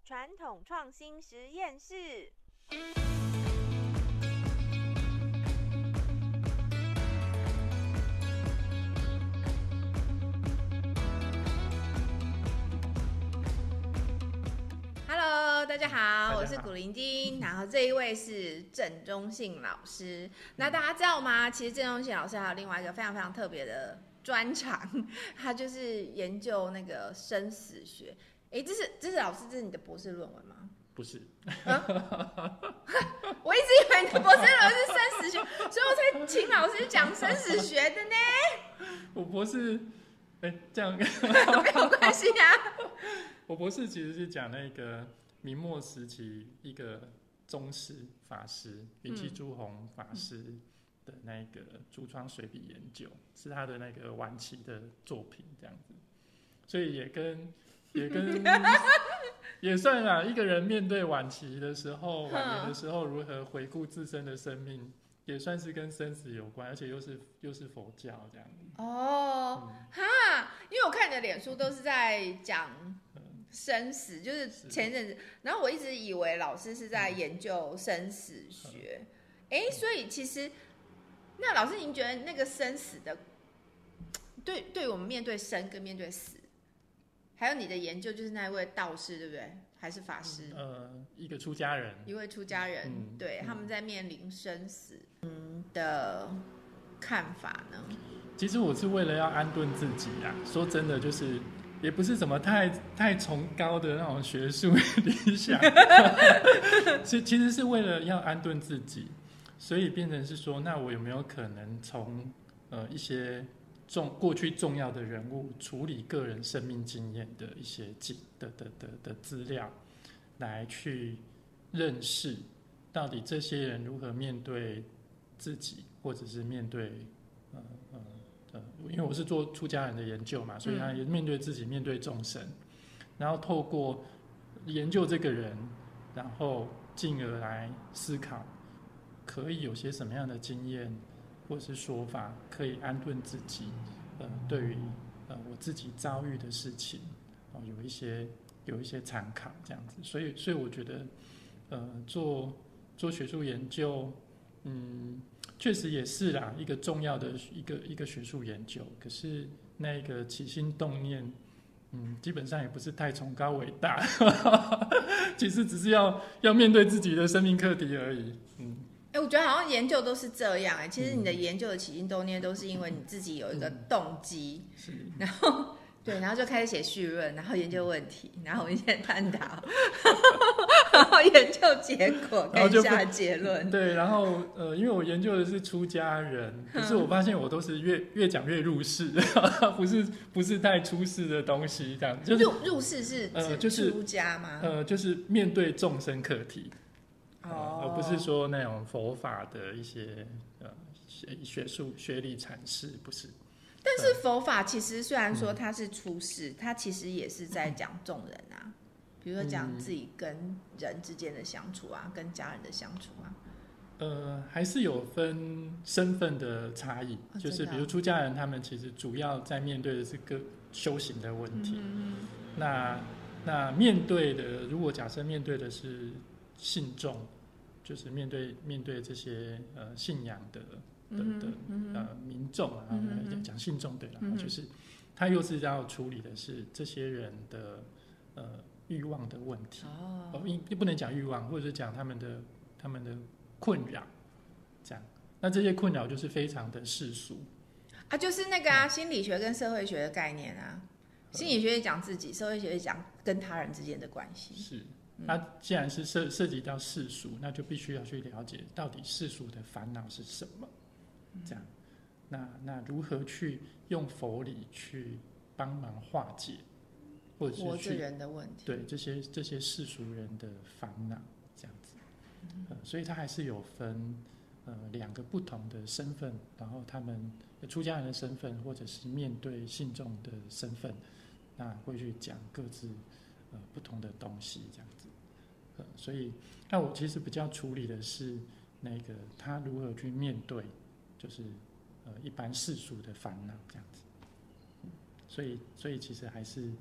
传统创新实验室。Hello， 大家好，我是古灵精，然后这一位是郑中信老师。那大家知道吗？其实郑中信老师还有另外一个非常非常特别的专长，他就是研究那个生死学。这是老师，这是你的博士论文吗？ 不是， 我一直以为你的博士论文是生死学，所以我才请老师讲生死学的呢。 我博士，这样没有关系啊。 我博士其实是讲那个明末时期一个宗室法师云栖朱宏法师的那个竹窗水笔研究，是他的那个晚期的作品这样子，所以也跟也算啦，一个人面对晚期的时候、晚年的时候，如何回顾自身的生命，也算是跟生死有关，而且又是佛教这样子。 因为我看你的脸书都是在讲生死，就是前阵子，然后我一直以为老师是在研究生死学，所以其实，那老师您觉得那个生死的，对我们面对生跟面对死，还有你的研究就是那一位道士对不对？还是法师？ 一个出家人， 一位出家人，对，他们在面临生死的看法呢？ 其实我是为了要安顿自己啊，说真的，就是也不是什么太崇高的那种学术理想，其实是为了要安顿自己，所以变成是说，那我有没有可能从一些过去重要的人物处理个人生命经验的一些的资料，来去认识到底这些人如何面对自己，或者是面对因为我是做出家人的研究嘛，所以他也面对自己，面对众生，然后透过研究这个人，然后进而来思考，可以有些什么样的经验或是说法，可以安顿自己，对于我自己遭遇的事情，有一些参考这样子，所以我觉得，做学术研究，确实也是啦，一个重要的一个学术研究。可是那个起心动念，基本上也不是太崇高伟大，其实只是要面对自己的生命课题而已。 我觉得好像研究都是这样其实你的研究的起心动念都是因为你自己有一个动机，然后对，然后就开始写序论，然后研究问题，然后一些探讨，然后研究结果跟下结论。 对，然后因为我研究的是出家人，可是我发现我都是越讲越入世，不是太出世的东西，这样就是入世是指出家吗？ 就是面对众生课题。而不是说那种佛法的一些学理阐释，不是。 但是佛法其实虽然说它是出世，它其实也是在讲众人啊，比如说讲自己跟人之间的相处啊，跟家人的相处啊。 还是有分身份的差异，就是比如出家人，他们其实主要在面对的是个修行的问题。那面对的，如果假设面对的是信众，就是面对这些信仰的民众啊，讲信众对了，就是他又是要处理的是这些人的欲望的问题，不能讲欲望，或者是讲他们的困扰，这样。那这些困扰就是非常的世俗啊，就是那个心理学跟社会学的概念啊，心理学讲自己，社会学讲跟他人之间的关系是。它既然是涉及到世俗，那就必须要去了解到底世俗的烦恼是什么，这样，那如何去用佛理去帮忙化解，或者是活着人的问题， 对这些世俗人的烦恼，这样子，所以它还是有分两个不同的身份，然后他们出家人的身份，或者是面对信众的身份，那会去讲各自不同的东西，这样子。所以，那我其实比较处理的是那个他如何去面对，就是一般世俗的烦恼这样子。所以其实还是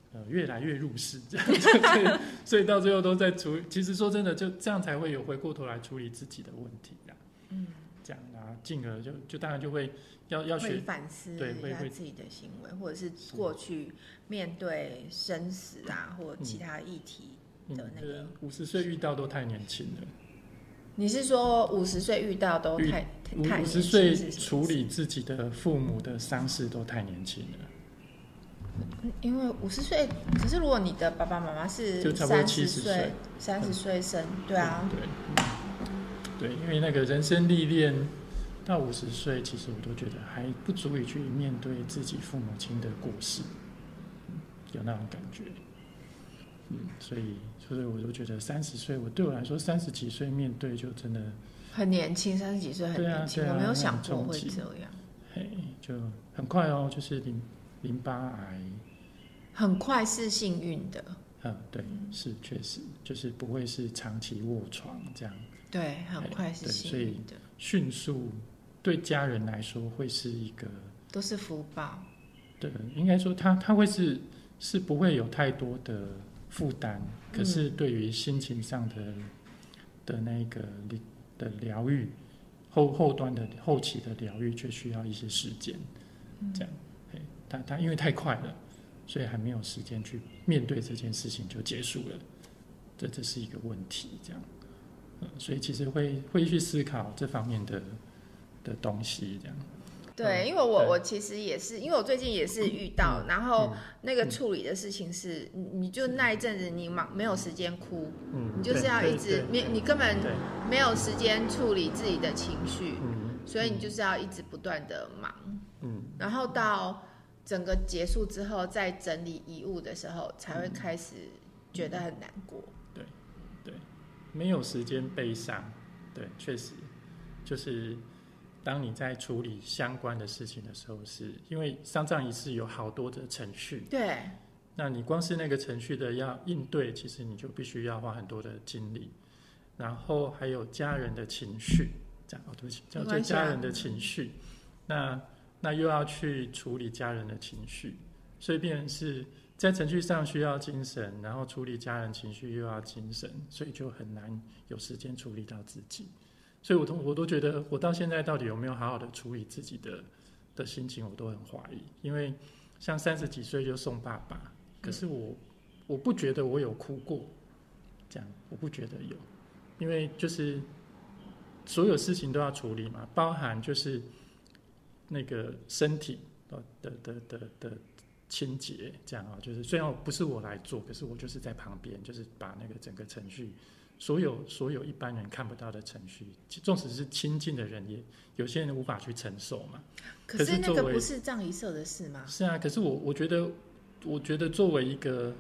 越来越入世，这样所以到最后都在处理。其实说真的，就这样才会有回过头来处理自己的问题啦。这样啊，进而就当然就会要学会反思一下自己的行为，或者是过去面对生死啊，或其他议题的那个。 50岁遇到都太年轻了。 你是说50岁遇到都太年轻？50 岁处理自己的父母的丧事都太年轻了。 因为50岁，可是如果你的爸爸妈妈是就差不多 70岁，30岁生，对啊， 对，因为那个人生历练到50岁，其实我都觉得还不足以去面对自己父母亲的过世，有那种感觉。所以我就觉得30岁，对我来说30几岁面对就真的很年轻，30几岁很年轻，我没有想过会这样。 就很快哦，就是淋巴癌， 很快是幸运的。 对，是确实，就是不会是长期卧床这样。 对，很快是幸运的， 迅速对家人来说会是一个都是福报。 对，应该说他会是不会有太多的负担，可是对于心情上的那个的疗愈，后端的后期的疗愈却需要一些时间，这样。他因为太快了，所以还没有时间去面对这件事情就结束了，这是一个问题，这样。所以其实会去思考这方面的东西，这样。 对，因为我其实也是，因为我最近也是遇到，然后那个处理的事情是，你就那一阵子你没有时间哭，你就是要一直你根本没有时间处理自己的情绪，所以你就是要一直不断的忙，然后到整个结束之后，在整理遗物的时候，才会开始觉得很难过。 对，没有时间悲伤，对，确实就是当你在处理相关的事情的时候，是因为丧葬仪式有好多的程序， 对， 那你光是那个程序的要应对，其实你就必须要花很多的精力，然后还有家人的情绪，这样对不起，叫做家人的情绪，那又要去处理家人的情绪，所以变成是在程序上需要精神，然后处理家人情绪又要精神，所以就很难有时间处理到自己。所以我都觉得，我到现在到底有没有好好的处理自己的心情，我都很怀疑。因为像30几岁就送爸爸，可是我不觉得我有哭过，这样我不觉得有，因为就是所有事情都要处理嘛，包含就是那个身体的清洁，这样啊，就是虽然不是我来做，可是我就是在旁边，就是把那个整个程序，所有一般人看不到的程序，纵使是亲近的人，也有些人无法去承受嘛。 可是那个不是葬仪社的事吗？ 是啊，可是我觉得作为一个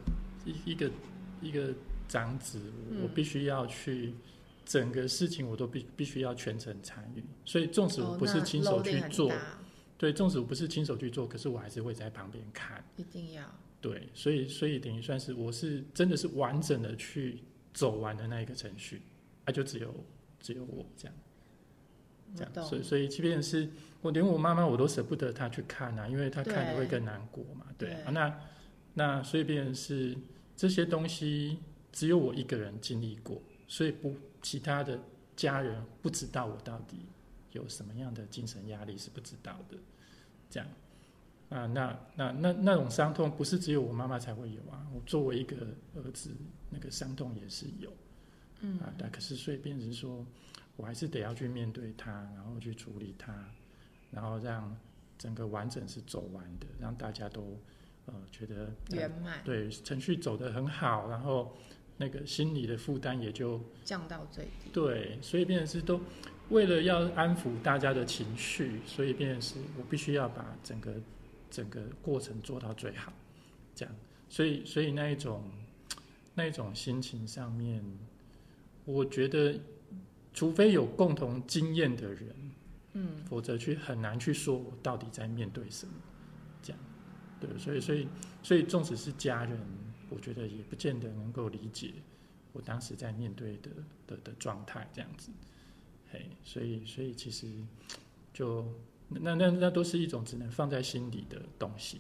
长子，我必须要去整个事情，我都必须要全程参与。所以纵使我不是亲手去做，对，纵使我不是亲手去做，可是我还是会在旁边看。 一定要。对， 所以等于算是我是真的是完整的去走完的那一个程序，就只有我这样，所以即便是我连我妈妈我都舍不得她去看啊，因为她看了会更难过嘛，对啊，那所以变成是这些东西只有我一个人经历过，所以其他的家人不知道我到底有什么样的精神压力是不知道的，这样啊，那种伤痛不是只有我妈妈才会有啊，我作为一个儿子，那个伤痛也是有，但可是所以变成说，我还是得要去面对它，然后去处理它，然后让整个完整是走完的，让大家都觉得圆满， 对，程序走得很好，然后那个心理的负担也就降到最低。对， 所以变成是都为了要安抚大家的情绪，所以变成是我必须要把整个过程做到最好，这样，所以那一种心情上面，我觉得除非有共同经验的人，否则很难去说我到底在面对什么，这样，对，所以纵使是家人，我觉得也不见得能够理解我当时在面对的状态这样子，所以其实就那都是一种只能放在心里的东西。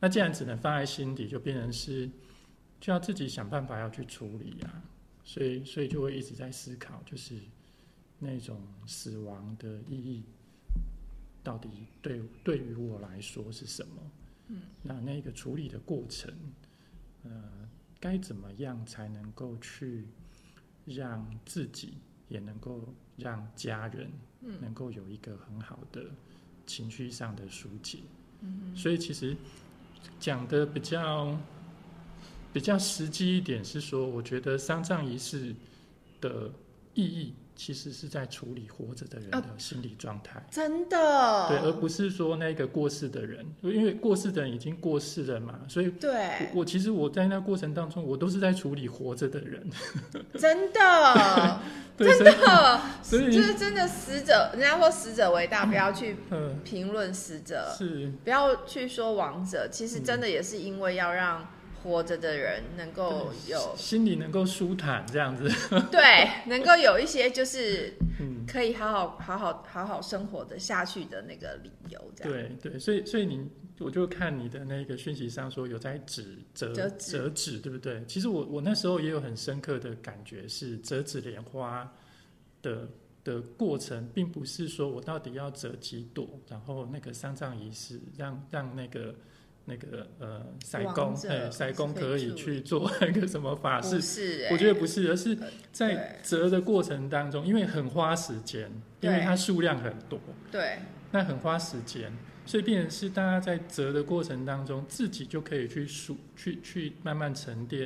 那既然只能放在心底，就变成是就要自己想办法要去处理啊。所以就会一直在思考，就是那种死亡的意义到底对于我来说是什么？那个处理的过程，该怎么样才能够去让自己也能够让家人能够有一个很好的情绪上的疏解？所以其实讲的比较实际一点是说，我觉得丧葬仪式的意义其实是在处理活着的人的心理状态， 真的， 对，而不是说那个过世的人，因为过世的人已经过世了嘛，所以对我其实我在那过程当中，我都是在处理活着的人， 真的， 对， 真的， 所以就是真的死者，人家说死者为大，不要去评论死者， 是不要去说亡者，其实真的也是因为要让活着的人能够有心里能够舒坦这样子， 对，能够有一些就是可以好好生活的下去的那个理由，这样对，所以我就看你的那个讯息上说有在折纸，对不对？其实我那时候也有很深刻的感觉，是折纸莲花的过程，并不是说我到底要折几朵，然后那个丧葬仪式让那个塞公可以去做那个什么法事， 不是我觉得不是，而是在折的过程当中，因为很花时间，因为它数量很多， 对， 那很花时间，所以变成是大家在折的过程当中，自己就可以去慢慢沉淀，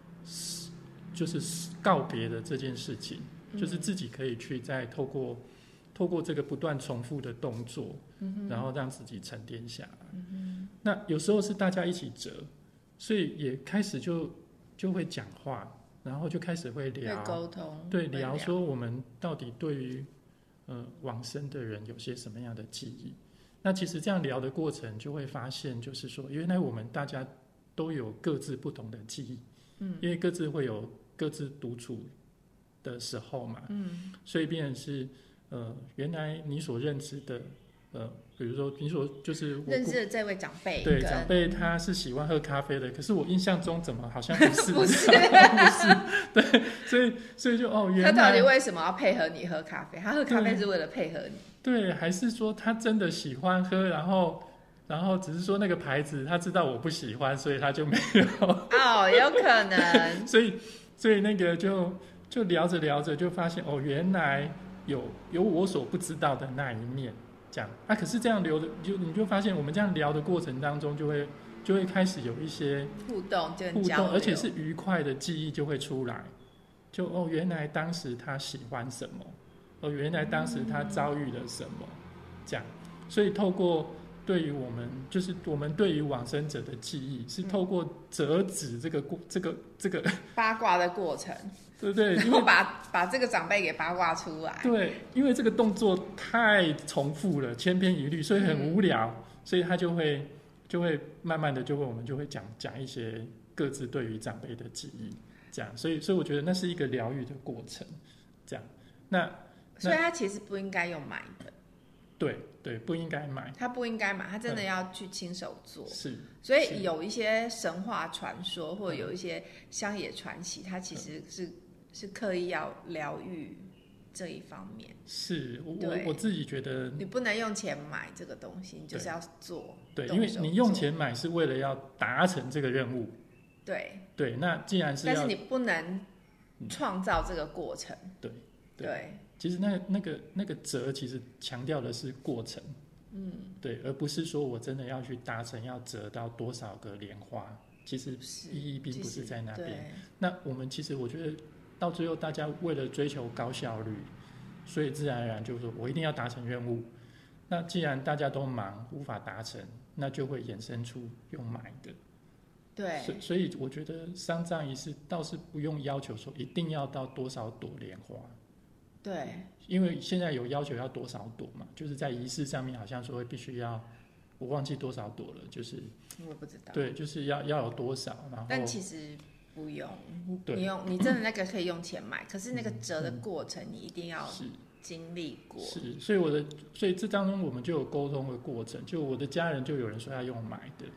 就是告别的这件事情，就是自己可以去再透过这个不断重复的动作，然后让自己沉淀下来。那有时候是大家一起折，所以也开始就会讲话，然后就开始会聊沟通， 对，聊说我们到底对于往生的人有些什么样的记忆。那其实这样聊的过程，就会发现，就是说，原来我们大家都有各自不同的记忆，因为各自会有各自独处的时候嘛，所以变成是原来你所认知的比如说你所就是我认识的这位长辈， 对，长辈他是喜欢喝咖啡的，可是我印象中怎么好像不是不是对，所以就原来他到底为什么要配合你喝咖啡？他喝咖啡是为了配合你， 对，还是说他真的喜欢喝，然后只是说那个牌子他知道我不喜欢，所以他就没有有可能所以那个就聊着聊着就发现原来有我所不知道的那一面，这样可是这样聊的你就发现我们这样聊的过程当中就会开始有一些互动， 而且是愉快的记忆就会出来，就原来当时他喜欢什么，原来当时他遭遇了什么，这样，所以透过对于我们就是我们对于往生者的记忆，是透过折纸这个八卦的过程， 对不对？ 然后把这个长辈给八卦出来。 对，因为这个动作太重复了，千篇一律，所以很无聊，所以他就会慢慢的我们就会讲一些各自对于长辈的记忆，这样，所以我觉得那是一个疗愈的过程，这样。 所以他其实不应该用买的。 对，不应该买， 他不应该买，他真的要去亲手做。 是， 所以有一些神话传说，或者有一些乡野传奇，它其实是刻意要疗愈这一方面。 是我自己觉得， 你不能用钱买这个东西，你就是要做。 对，因为你用钱买是为了要达成这个任务。对，那既然是要， 但是你不能创造这个过程。对。 其实那个折其实强调的是过程，对，而不是说我真的要去达成要折到多少个莲花，其实意义并不是在那边。那我们其实我觉得到最后大家为了追求高效率，所以自然而然就是说我一定要达成任务。那既然大家都忙无法达成，那就会衍生出用买的。 对， 所以我觉得丧葬仪式倒是不用要求说一定要到多少朵莲花。 对， 因为现在有要求要多少朵嘛，就是在仪式上面好像说必须要，我忘记多少朵了，就是我不知道。 对，就是要有多少，然后但其实不用，你真的那个可以用钱买，可是那个折的过程你一定要经历过。 是，所以这当中我们就有沟通的过程，就我的家人就有人说要用买的，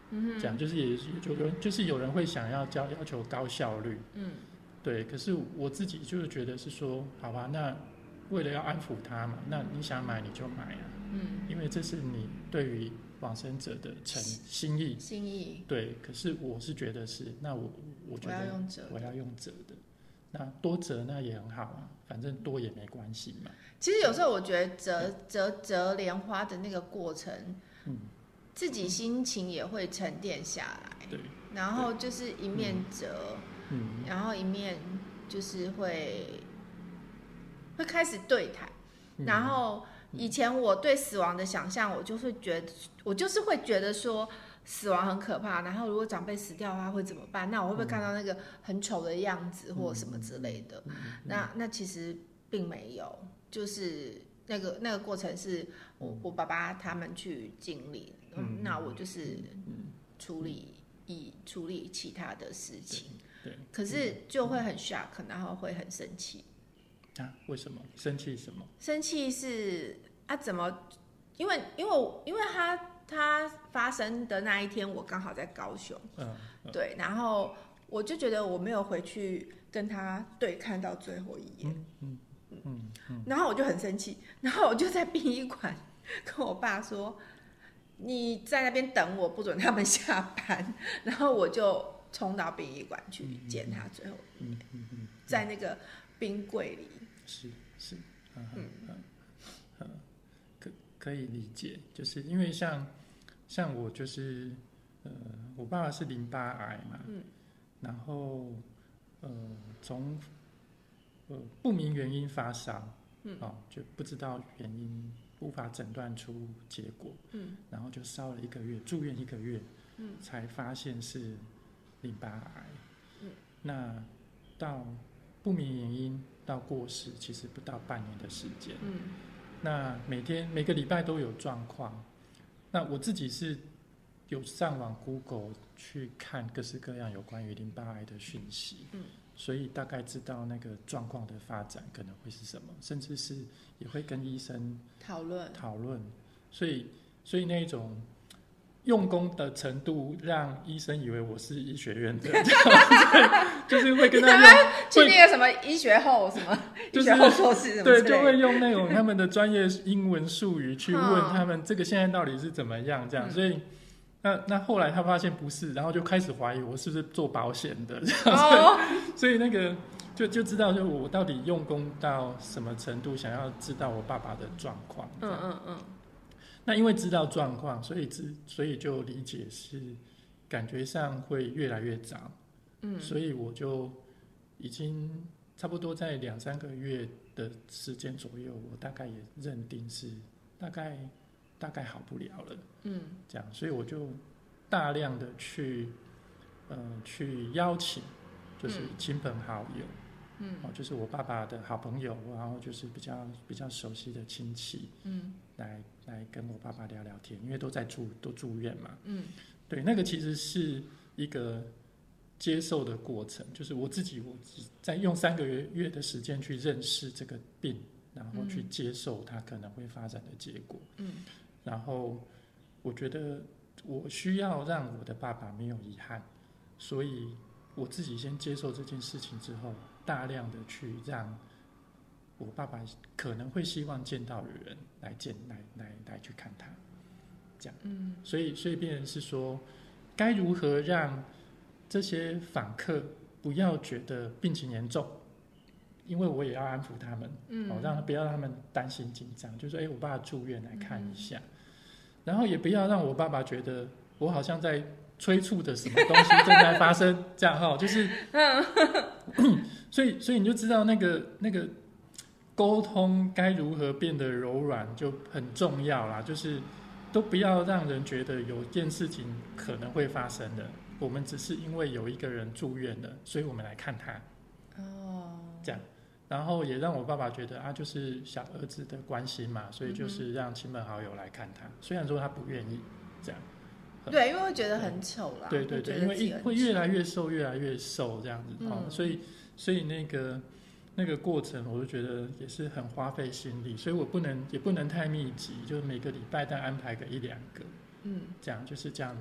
这样就是也就是有人会想要要求高效率，对。可是我自己就是觉得是说，好吧，那为了要安抚他嘛，那你想买你就买啊，因为这是你对于往生者的心意，对。可是我是觉得是，那我觉得我要用折的，那多折那也很好啊，反正多也没关系嘛。 其实有时候我觉得折莲花的那个过程，自己心情也会沉淀下来， 对。 然后就是一面折，然后一面就是会开始对谈，然后以前我对死亡的想象，我就是会觉得说死亡很可怕，然后如果长辈死掉的话会怎么办？那我会不会看到那个很丑的样子或什么之类的？那其实并没有，就是那个过程是我爸爸他们去经历，那我就是处理其他的事情， 对。 可是就会很 shock，然后会很生气。 为什么生气？什么生气是怎么？因为他发生的那一天，我刚好在高雄，对，然后我就觉得我没有回去跟他对看到最后一眼，然后我就很生气，然后我就在殡仪馆跟我爸说：“你在那边等我，不准他们下班。”然后我就冲到殡仪馆去见他最后一眼，在那个冰柜里。 是，可以理解，就是因为像我就是我爸爸是淋巴癌嘛，然后从不明原因发烧，就不知道原因，无法诊断出结果，然后就烧了1个月，住院1个月，才发现是淋巴癌，那到不明原因到过世，其实不到半年的时间。那每个礼拜都有状况。那我自己是有上网 Google 去看各式各样有关于淋巴癌的讯息，所以大概知道那个状况的发展可能会是什么，甚至是也会跟医生讨论。所以那种用功的程度让医生以为我是医学院的，就是会跟他用去那个什么医学后什么医学后硕士什么之类的， 对，就会用那种他们的专业英文术语去问他们这个现在到底是怎么样这样，所以那后来他发现不是，然后就开始怀疑我是不是做保险的这样，所以那个就知道就我到底用功到什么程度，想要知道我爸爸的状况。那因为知道状况，所以就理解是感觉上会越来越早，所以我就已经差不多在2-3个月的时间左右，我大概也认定是大概好不了了，这样，所以我就大量的去邀请，就是亲朋好友，就是我爸爸的好朋友，然后就是比较熟悉的亲戚，来跟我爸爸聊聊天，因为都住院嘛，对，那个其实是一个接受的过程，就是我在用3个月的时间去认识这个病，然后去接受它可能会发展的结果，然后我觉得我需要让我的爸爸没有遗憾，所以我自己先接受这件事情之后，大量的去让我爸爸可能会希望见到的人来去看他，这样，所以变成是说，该如何让这些访客不要觉得病情严重，因为我也要安抚他们，不要让他们担心紧张，就说我爸爸住院来看一下，然后也不要让我爸爸觉得我好像在催促的什么东西正在发生，这样就是，所以你就知道那个沟通该如何变得柔软就很重要啦，就是都不要让人觉得有件事情可能会发生的，我们只是因为有一个人住院了，所以我们来看他，这样，然后也让我爸爸觉得就是小儿子的关心嘛，所以就是让亲朋好友来看他，虽然说他不愿意这样， 对，因为会觉得很丑啦， 对，因为会越来越瘦这样子，所以那个过程，我就觉得也是很花费心力，所以我也不能太密集，就每个礼拜但安排个1-2个，这样就是这样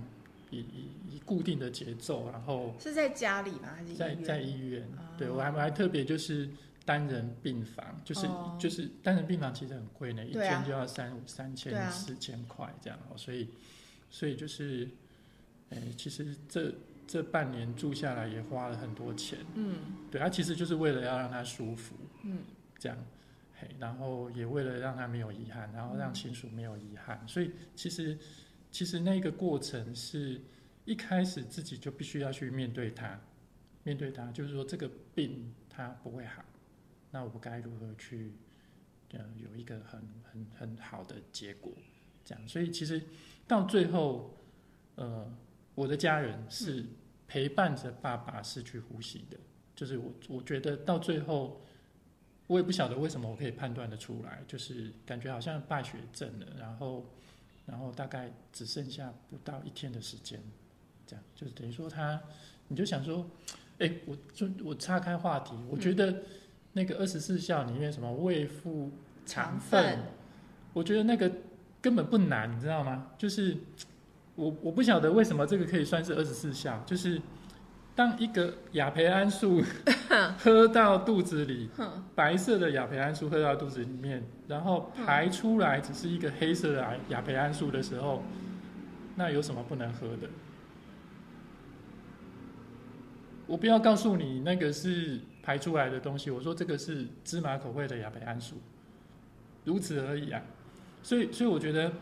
以固定的节奏，然后是在家里吗？还是在医院？对，我还特别就是单人病房，就是单人病房其实很贵呢，一天就要3000-4000块这样，所以就是，其实这半年住下来也花了很多钱，对，其实就是为了要让他舒服，这样，然后也为了让他没有遗憾，然后让亲属没有遗憾，所以其实那个过程是一开始自己就必须要去面对它，就是说这个病它不会好，那我该如何去有一个很好的结果，这样，所以其实到最后，我的家人是陪伴着爸爸失去呼吸的，就是我觉得到最后，我也不晓得为什么我可以判断得出来，就是感觉好像败血症了，然后大概只剩下不到1天的时间，这样就是等于说你就想说，我岔开话题，我觉得那个24孝里面什么为父肠粪，我觉得那个根本不难，你知道吗？就是我不晓得为什么这个可以算是24孝，就是当一个亚培安素喝到肚子里，白色的亚培安素喝到肚子里面，然后排出来只是一个黑色的亚培安素的时候，那有什么不能喝的？我不要告诉你那个是排出来的东西，我说这个是芝麻口味的亚培安素，如此而已啊。所以我觉得，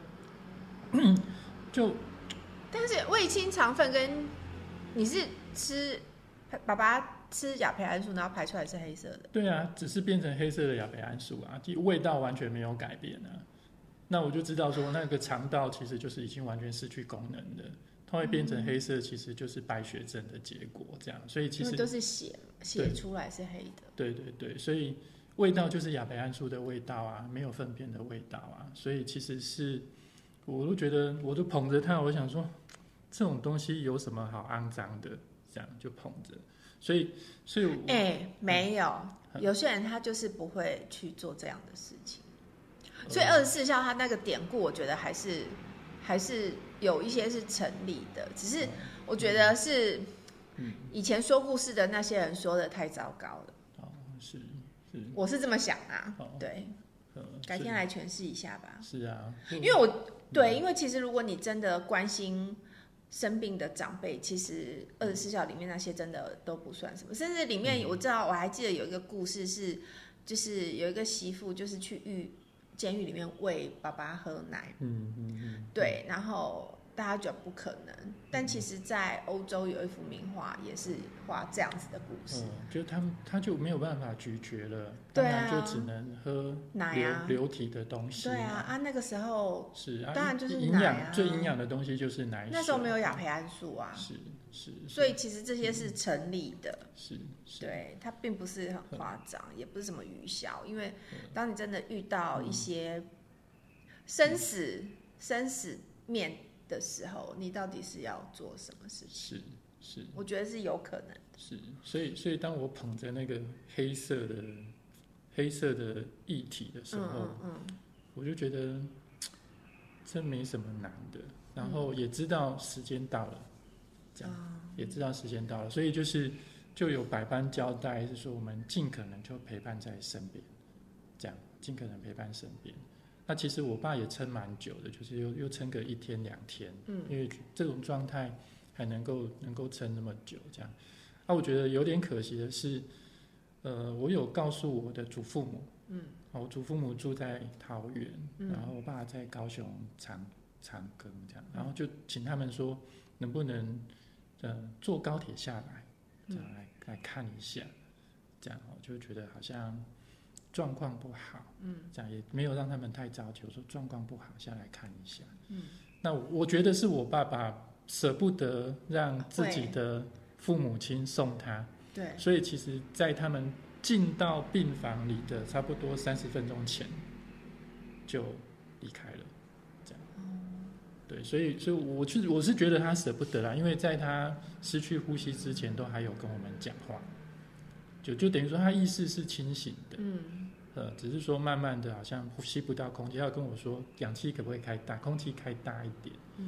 但是胃清肠粪跟你是吃爸爸吃亚培安素，然后排出来是黑色的。 对啊，只是变成黑色的亚培安素啊，味道完全没有改变啊。那我就知道说，那个肠道其实就是已经完全失去功能的。它会变成黑色，其实就是败血症的结果，这样，所以其实因为都是血出来是黑的。 对，所以味道就是亚培安素的味道啊，没有粪便的味道啊，所以其实是，我都觉得，我都捧着它，我想说，这种东西有什么好肮脏的？这样就捧着，所以没有，有些人他就是不会去做这样的事情，所以24孝他那个典故，我觉得还是有一些是成立的，只是我觉得是以前说故事的那些人说的太糟糕了。 是， 我是这么想啊。对，改天来诠释一下吧。 是啊， 因为其实如果你真的关心生病的长辈，其实24孝里面那些真的都不算什么，甚至里面我还记得有一个故事是，就是有一个媳妇就是去监狱里面喂爸爸喝奶，对，然后大家觉得不可能，但其实在欧洲有一幅名画也是画这样子的故事， 就他就没有办法咀嚼了， 对啊， 就只能喝奶啊， 流体的东西， 对啊，那个时候是啊， 当然就是奶啊， 最营养的东西就是奶水， 那时候没有亚培安素啊， 是， 所以其实这些是成立的， 是， 对，它并不是很夸张，也不是什么愚孝，因为当你真的遇到一些生死面的时候，你到底是要做什么事情？ 是， 我觉得是有可能的。 是，所以当我捧着那个黑色的液体的时候，我就觉得这没什么难的，然后也知道时间到了，这样，也知道时间到了，所以就有百般交代，是说我们尽可能就陪伴在身边，这样尽可能陪伴身边。那其实我爸也撑蛮久的，就是又撑个1天2天，因为这种状态还能够撑那么久，这样。那我觉得有点可惜的是，我有告诉我的祖父母，我祖父母住在桃园，然后我爸在高雄长庚这样，然后就请他们说能不能坐高铁下来，这样来看一下，这样就觉得好像状况不好，这样也没有让他们太着急，我说状况不好下来看一下，那我觉得是我爸爸舍不得让自己的父母亲送他， 对， 所以其实在他们进到病房里的差不多30分钟前就离开了，这样，对，所以我是觉得他舍不得啦，因为在他失去呼吸之前都还有跟我们讲话，就等于说他意识是清醒的，只是说慢慢的好像呼吸不到空气，要跟我说氧气可不可以开大，空气开大一点，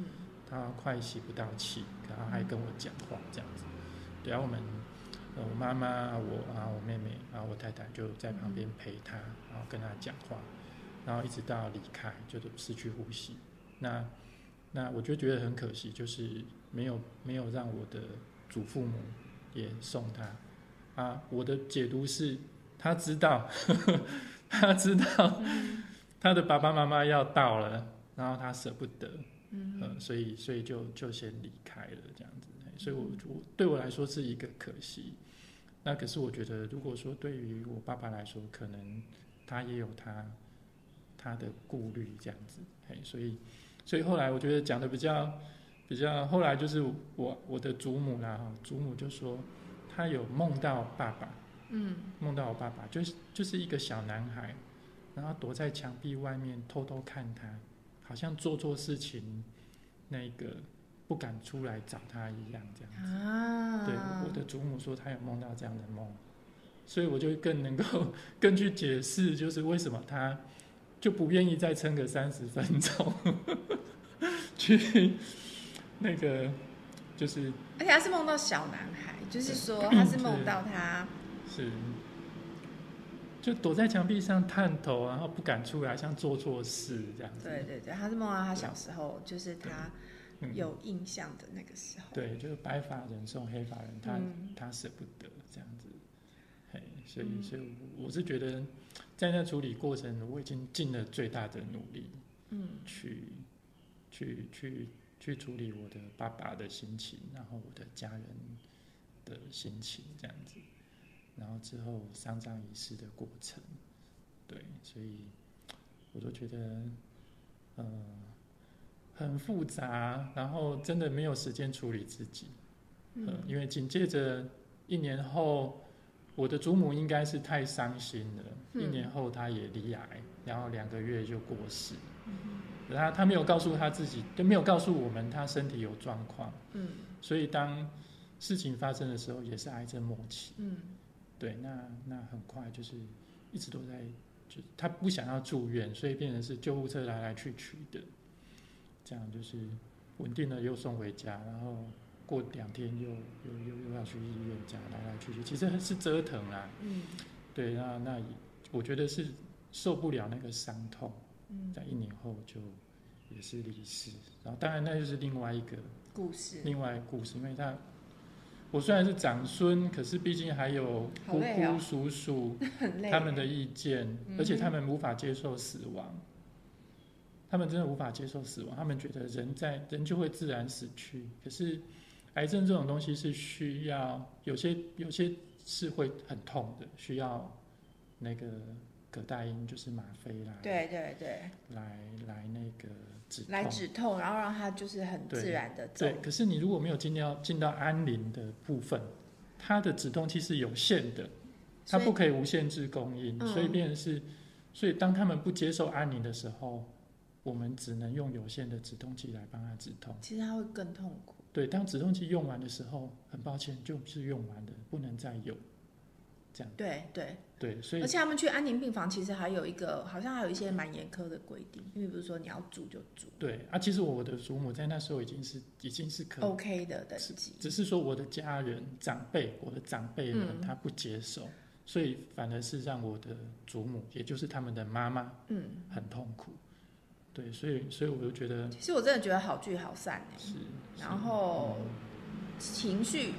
他快吸不到气，然后还跟我讲话这样子。对啊，我妈妈、我妹妹，然后我太太就在旁边陪他，然后跟他讲话，然后一直到离开，就是失去呼吸。那我就觉得很可惜，就是没有让我的祖父母也送他啊。我的解读是，他知道他知道他的爸爸妈妈要到了，然后他舍不得，所以就先离开了这样子。所以对我来说是一个可惜。那可是我觉得，如果说对于我爸爸来说，可能他也有他的顾虑这样子。所以后来我觉得讲的比较后来就是我的祖母啦，祖母就说她有梦到爸爸，梦到我爸爸就是一个小男孩，然后躲在墙壁外面偷偷看他，好像做错事情那个不敢出来找他一样这样子。对，我的祖母说她有梦到这样的梦，所以我就更能够更去解释，就是为什么他就不愿意再撑个30分钟去那个就是， 而且他是梦到小男孩，就是说他是梦到他是就躲在墙壁上探头，然后不敢出来，像做错事这样子。 对对对，他是梦到他小时候，就是他有印象的那个时候。 对，就是白发人送黑发人，他舍不得这样子。所以我是觉得，在那处理过程，我已经尽了最大的努力，去处理我的爸爸的心情，然后我的家人的心情这样子，然后之后丧葬仪式的过程，对，所以我都觉得，很复杂，然后真的没有时间处理自己，因为紧接着1年后。我的祖母应该是太伤心了，1年后她也罹癌，然后2个月就过世。她没有告诉她自己，都没有告诉我们她身体有状况。所以当事情发生的时候，也是癌症末期。对，那很快就是一直都在，就她不想要住院，所以变成是救护车来来去去的，这样就是稳定了又送回家，然后。过2天又要去医院，这样来来去去，其实是折腾啦。对，那我觉得是受不了那个伤痛，在1年后就也是离世。然后当然那就是另外一个故事，因为我虽然是长孙，可是毕竟还有姑姑、叔叔他们的意见，而且他们无法接受死亡。他们真的无法接受死亡，他们觉得人就会自然死去，可是。癌症这种东西是需要有些是会很痛的，需要那个葛大因就是吗啡啦，对，来那个止痛，然后让它就是很自然的走。 对，可是你如果没有进到安宁的部分，它的止痛器是有限的，它不可以无限制供应，所以变成是，所以当他们不接受安宁的时候，我们只能用有限的止痛器来帮他止痛。 其实他会更痛苦。 对，当止痛剂用完的时候，很抱歉，就是用完的，不能再有。这样。对，所以而且他们去安宁病房，其实还有好像还有一些蛮严苛的规定，因为比如说你要住就住。 对啊，其实我的祖母在那时候已经是可以 OK 的等级， 只是说我的家人我的长辈们他不接受，所以反而是让我的祖母，也就是他们的妈妈，很痛苦。对，所以我就觉得， 其实我真的觉得好聚好散是， 然后情绪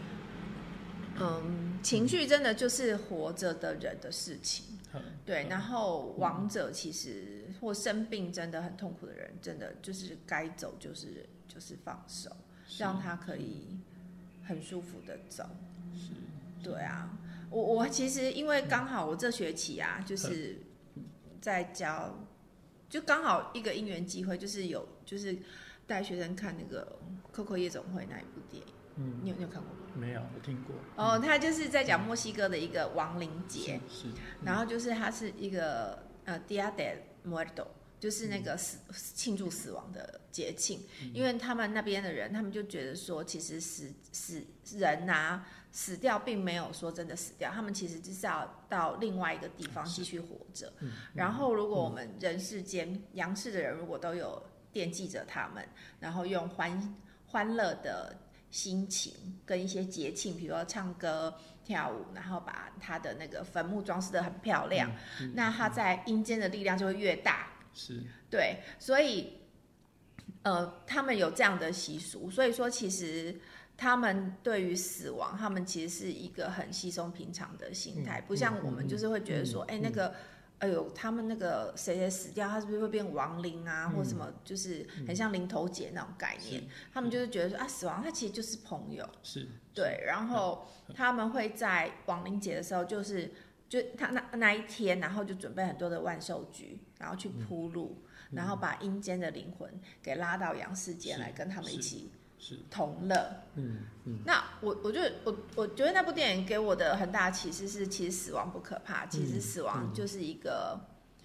真的就是活着的人的事情，对，然后亡者其实或生病真的很痛苦的人，真的就是该走就是放手，让他可以很舒服的走。对啊，我其实因为刚好我这学期啊，就是在教。就刚好一个因缘机会，就是带学生看那个《Coco 夜总会》那一部电影，你有看过吗？ 没有，我听过。 他就是在讲墨西哥的一个亡灵节，然后就是它是一个Dia de Muerto， 就是那个庆祝死亡的节庆，因为他们那边的人，他们就觉得说，其实死人啊。死掉并没有说真的死掉，他们其实就是要到另外一个地方继续活着。然后，如果我们人世间阳世的人如果都有惦记着他们，然后用欢乐的心情跟一些节庆，比如说唱歌跳舞，然后把他的那个坟墓装饰得很漂亮，那他在阴间的力量就会越大。 是， 对，所以他们有这样的习俗，所以说其实他们对于死亡，他们其实是一个很稀松平常的心态，不像我们就是会觉得说，那个，哎呦，他们那个谁谁死掉，他是不是会变亡灵啊，或什么，就是很像零头姐那种概念。他们就是觉得说死亡他其实就是朋友， 是， 对，然后他们会在亡灵节的时候，就他那一天，然后就准备很多的万寿菊，然后去铺路，然后把阴间的灵魂给拉到阳世间来，跟他们一起同乐。那我觉得那部电影给我的很大的启示是，其实死亡不可怕，其实死亡就是一个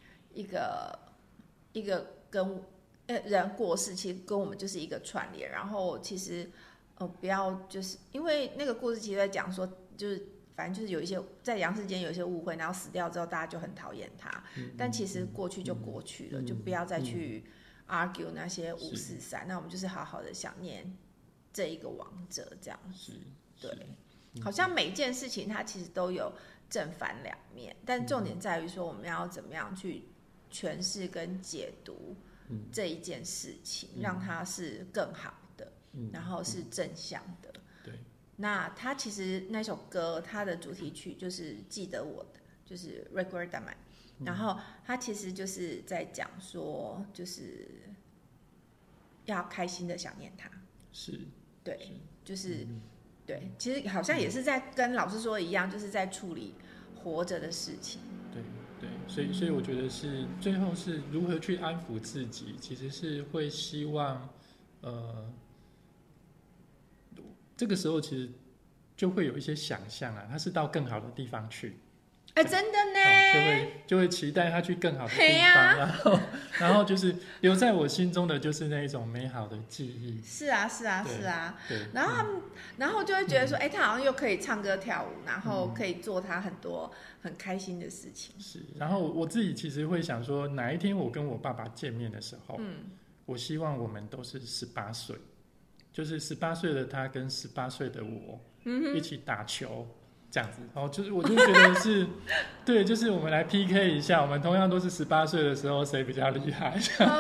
跟人过世，其实跟我们就是一个串联。然后其实不要就是因为那个故事其实在讲说，就是反正就是有一些在阳世间有一些误会，然后死掉之后大家就很讨厌他，但其实过去就过去了，就不要再去 argue 那些543。那我们就是好好的想念这一个亡者，这样子。对，好像每件事情它其实都有正反两面，但重点在于说我们要怎么样去诠释跟解读这一件事情，让它是更好的，然后是正向的。那他其实那首歌，他的主题曲就是记得我的，就是 Recuérdame，然后他其实就是在讲说，就是要开心的想念他，对，就是对，其实好像也是在跟老师说的一样，就是在处理活着的事情。 对，所以我觉得是最后是如何去安抚自己，其实是会希望这个时候其实就会有一些想象啊，他是到更好的地方去， 真的呢， 就会期待他去更好的地方，然后就是留在我心中的就是那一种美好的记忆。 是啊，然后就会觉得说，他好像又可以唱歌跳舞，然后可以做他很多很开心的事情。 是，然后我自己其实会想说，哪一天我跟我爸爸见面的时候，我希望我们都是18岁。就是18岁的他跟18岁的我一起打球，这样子，然后就是我就觉得是，对，就是我们来 PK 一下，我们同样都是18岁的时候，谁比较厉害？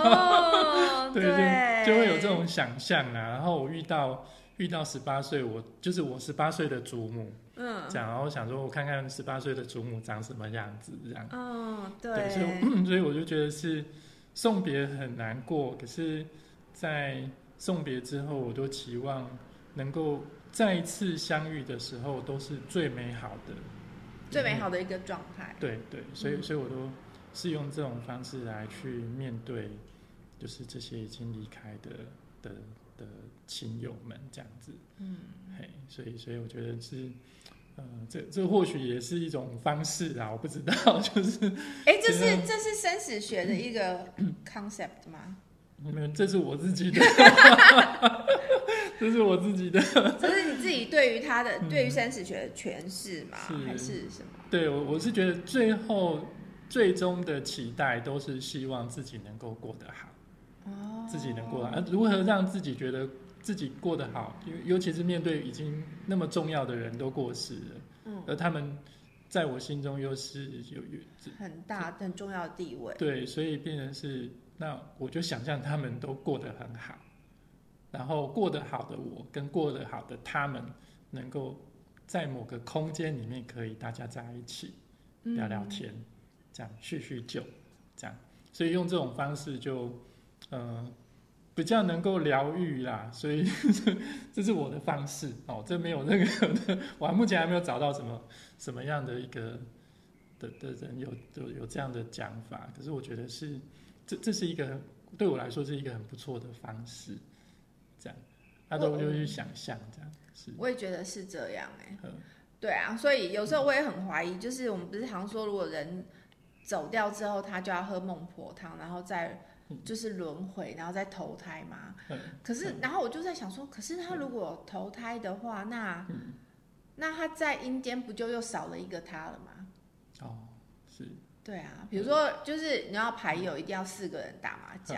对，就会有这种想象啊。然后我遇到18岁，我18岁的祖母，这样，然后想说我看看18岁的祖母长什么样子，这样，对，所以我就觉得是送别很难过，可是，在送别之后，我都期望能够再一次相遇的时候，都是最美好的一个状态。 对，所以我都是用这种方式来去面对，就是这些已经离开的亲友们这样子。所以我觉得是，这或许也是一种方式啊，我不知道，就是， 这是生死学的一个 concept 吗？ 这是我自己的，这是我自己的， 这是你自己对于生死学的诠释吗？还是什么？ 对，我是觉得最终的期待都是希望自己能够过得好，自己能过得好，如何让自己觉得自己过得好，尤其是面对已经那么重要的人都过世了，而他们在我心中又是有很大很重要的地位， 对，所以变成是。那我就想象他们都过得很好，然后过得好的我跟过得好的他们，能够在某个空间里面可以大家在一起聊聊天，这样叙叙旧，这样，所以用这种方式就比较能够疗愈啦，所以这是我的方式哦，这没有那个的，我目前还没有找到什么样的一个的人有这样的讲法，可是我觉得是。这是一个对我来说是一个很不错的方式，这样，那都就去想象这样，是。 我也觉得是这样对啊，所以有时候我也很怀疑，就是我们不是常说，如果人走掉之后，他就要喝孟婆汤，然后再就是轮回，然后再投胎嘛。可是，然后我就在想说，可是他如果投胎的话，那他在阴间不就又少了一个他了吗？ 是。 对啊，比如说就是你要牌友一定要4个人打麻将，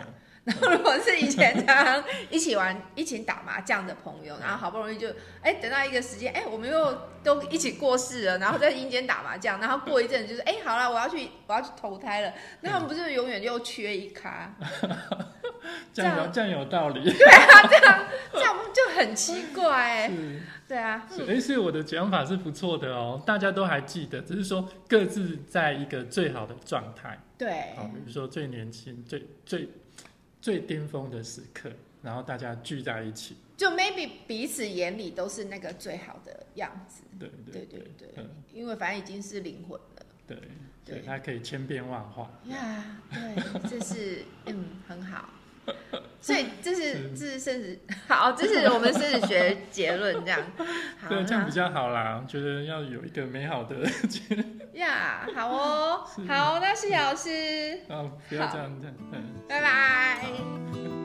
然后如果是以前常常一起玩、一起打麻将的朋友，然后好不容易就等到一个时间，我们又都一起过世了，然后在阴间打麻将，然后过一阵子就是好了，我要去投胎了，那他们不是永远又缺一咖？ 这样有道理。 对啊，这样就很奇怪对啊， 所以我的讲法是不错的哦，大家都还记得，只是说各自在一个最好的状态。 对， 比如说最年轻、最巅峰的时刻，然后大家聚在一起， 就 maybe 彼此眼里都是那个最好的样子。对，因为反正已经是灵魂了。 对，所以它可以千变万化。 呀，对，这是很好。所以这是生死好，这是我们生死学结论这样。 对，这样比较好啦。觉得要有一个美好的结论。 呀，好哦，好，那谢谢老师。 不要这样， 拜拜。